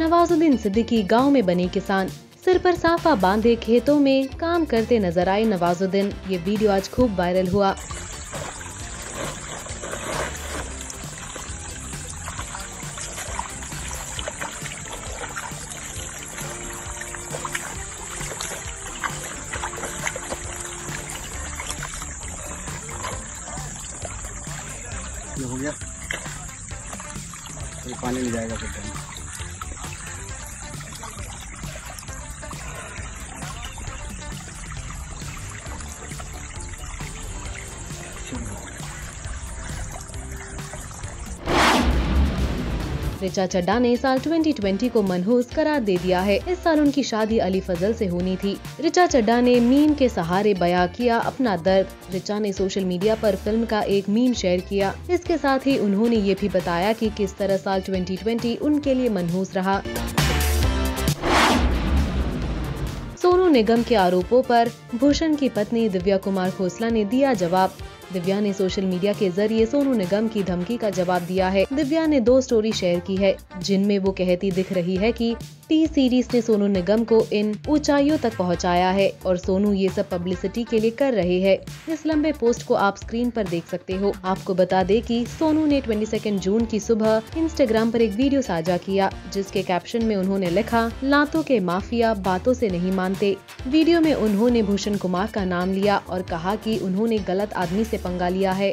नवाजुद्दीन सिद्दीकी गांव में बने किसान। सिर पर साफा बांधे खेतों में काम करते नजर आए नवाजुद्दीन। ये वीडियो आज खूब वायरल हुआ। ये हो गया, तो पानी मिल जाएगा फिर। ऋचा चड्ढा ने साल 2020 को मनहूस करार दे दिया है। इस साल उनकी शादी अली फजल से होनी थी। ऋचा चड्ढा ने मीम के सहारे बयां किया अपना दर्द। ऋचा ने सोशल मीडिया पर फिल्म का एक मीम शेयर किया। इसके साथ ही उन्होंने ये भी बताया कि किस तरह साल 2020 उनके लिए मनहूस रहा। सोनू निगम के आरोपों पर भूषण की पत्नी दिव्या कुमार खोसला ने दिया जवाब। दिव्या ने सोशल मीडिया के जरिए सोनू निगम की धमकी का जवाब दिया है। दिव्या ने 2 स्टोरी शेयर की है, जिनमें वो कहती दिख रही है कि टी सीरीज ने सोनू निगम को इन ऊंचाइयों तक पहुंचाया है और सोनू ये सब पब्लिसिटी के लिए कर रहे हैं। इस लंबे पोस्ट को आप स्क्रीन पर देख सकते हो। आपको बता दें कि सोनू ने 22 जून की सुबह इंस्टाग्राम पर एक वीडियो साझा किया, जिसके कैप्शन में उन्होंने लिखा, लातों के माफिया बातों से नहीं मानते। वीडियो में उन्होंने भूषण कुमार का नाम लिया और कहा कि उन्होंने गलत आदमी से पंगा लिया है।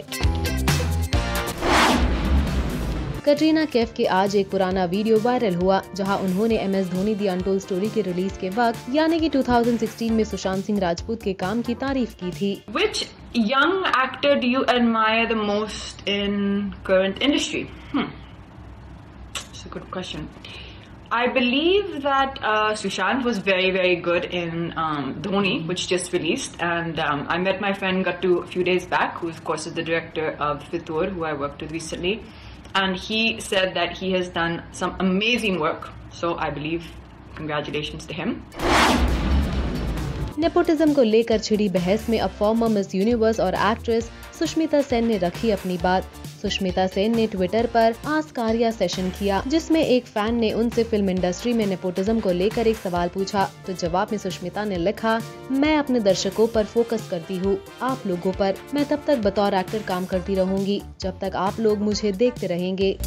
कटरीना कैफ के आज एक पुराना वीडियो वायरल हुआ, जहां उन्होंने MS Dhoni the untold story के रिलीज के वक्त यानी कि 2016 में सुशांत सिंह राजपूत के काम की तारीफ की थी। Which young actor do you admire the most in current industry? It's a good question. I believe that Sushant was very good in Dhoni, which just released, and I met my friend Gattu a few days back, who of course is the director of Fitur, who I worked with recently, and he said that he has done some amazing work. So I believe congratulations to him. Nepotism को लेकर छिड़ी बहस में अब former Miss Universe और actress Sushmita Sen ने रखी अपनी बात। सुष्मिता सेन ने ट्विटर पर आस्क आर्या सेशन किया, जिसमें एक फैन ने उनसे फिल्म इंडस्ट्री में नेपोटिज्म को लेकर एक सवाल पूछा। तो जवाब में सुष्मिता ने लिखा, मैं अपने दर्शकों पर फोकस करती हूँ, आप लोगों पर। मैं तब तक बतौर एक्टर काम करती रहूंगी जब तक आप लोग मुझे देखते रहेंगे।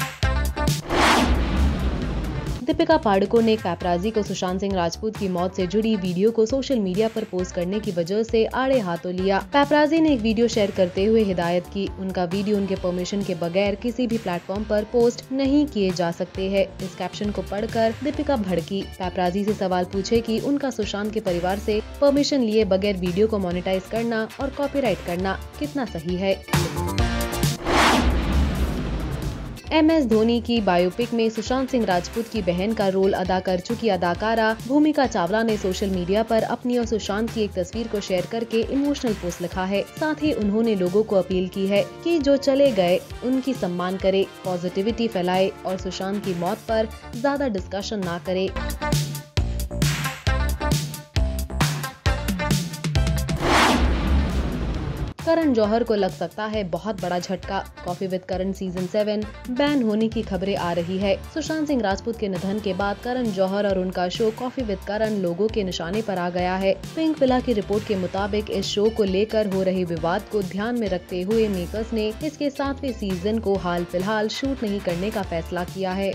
दीपिका पादुकोण ने पैपराजी को सुशांत सिंह राजपूत की मौत से जुड़ी वीडियो को सोशल मीडिया पर पोस्ट करने की वजह से आड़े हाथों लिया। पैपराजी ने एक वीडियो शेयर करते हुए हिदायत की, उनका वीडियो उनके परमिशन के बगैर किसी भी प्लेटफॉर्म पर पोस्ट नहीं किए जा सकते हैं। इस कैप्शन को पढ़कर दीपिका भड़की। पैपराजी से सवाल पूछे कि उनका सुशांत के परिवार से परमिशन लिए बगैर वीडियो को मोनेटाइज करना और कॉपीराइट करना कितना सही है। MS धोनी की बायोपिक में सुशांत सिंह राजपूत की बहन का रोल अदा कर चुकी अदाकारा भूमिका चावला ने सोशल मीडिया पर अपनी और सुशांत की एक तस्वीर को शेयर करके इमोशनल पोस्ट लिखा है। साथ ही उन्होंने लोगों को अपील की है कि जो चले गए उनकी सम्मान करे, पॉजिटिविटी फैलाए और सुशांत की मौत पर ज्यादा डिस्कशन ना करे। करण जौहर को लग सकता है बहुत बड़ा झटका। Coffee with Karan season 7 ban होने की खबरें आ रही है। सुशांत सिंह राजपूत के निधन के बाद करण जौहर और उनका शो कॉफी विद करण लोगों के निशाने पर आ गया है। पिंक विला की रिपोर्ट के मुताबिक इस शो को लेकर हो रहे विवाद को ध्यान में रखते हुए मेकर्स ने इसके 7वें सीजन को हाल फिलहाल शूट नहीं करने का फैसला किया है।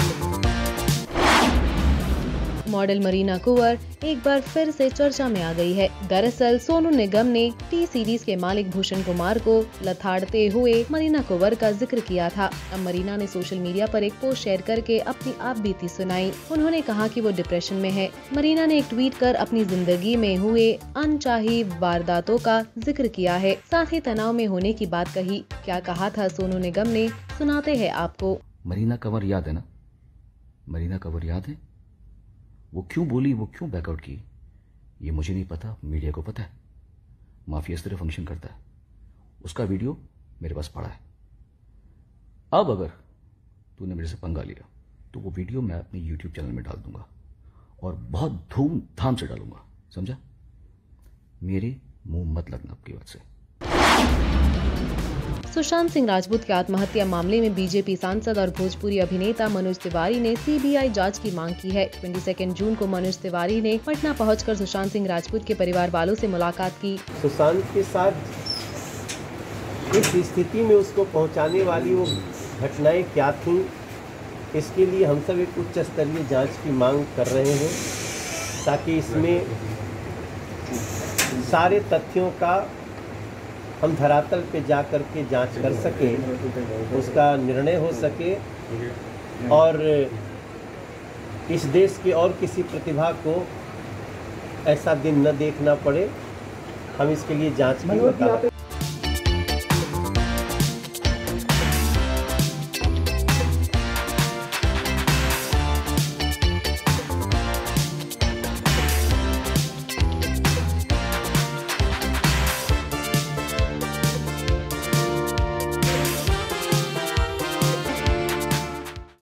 मॉडल मरीना कुंवर एक बार फिर से चर्चा में आ गई है। दरअसल सोनू निगम ने टी सीरीज के मालिक भूषण कुमार को लताड़ते हुए मरीना कुंवर का जिक्र किया था। अब मरीना ने सोशल मीडिया पर एक पोस्ट शेयर करके अपनी आप बीती सुनाई। उन्होंने कहा कि वो डिप्रेशन में है। मरीना ने एक ट्वीट कर अपनी जिंदगी में हुए अनचाही वारदातों का जिक्र किया है, साथ ही तनाव में होने की बात कही। क्या कहा था सोनू निगम ने, सुनाते हैं आपको। मरीना कंवर याद है ना? मरीना कंवर याद है? वो क्यों बोली, वो क्यों बैकआउट की, ये मुझे नहीं पता, मीडिया को पता है। माफिया इस तरह फंक्शन करता है। उसका वीडियो मेरे पास पड़ा है। अब अगर तूने मेरे से पंगा लिया तो वो वीडियो मैं अपने YouTube चैनल में डाल दूंगा और बहुत धूमधाम से डालूंगा, समझा? मेरे मुंह मत लगना आपकी बात से। सुशांत सिंह राजपूत के आत्महत्या मामले में बीजेपी सांसद और भोजपुरी अभिनेता मनोज तिवारी ने सीबीआई जांच की मांग की है। 22 जून को मनोज तिवारी ने पटना पहुंचकर सुशांत सिंह राजपूत के परिवार वालों से मुलाकात की। सुशांत के साथ इस स्थिति में उसको पहुंचाने वाली वो घटनाएं क्या थीं, इसके लिए हम सब एक उच्च स्तरीय जांच की मांग कर रहे हैं, ताकि इसमें सारे तथ्यों का हम धरातल पे जा कर के जांच कर सकें, उसका निर्णय हो सके और इस देश के और किसी प्रतिभा को ऐसा दिन न देखना पड़े। हम इसके लिए जांच की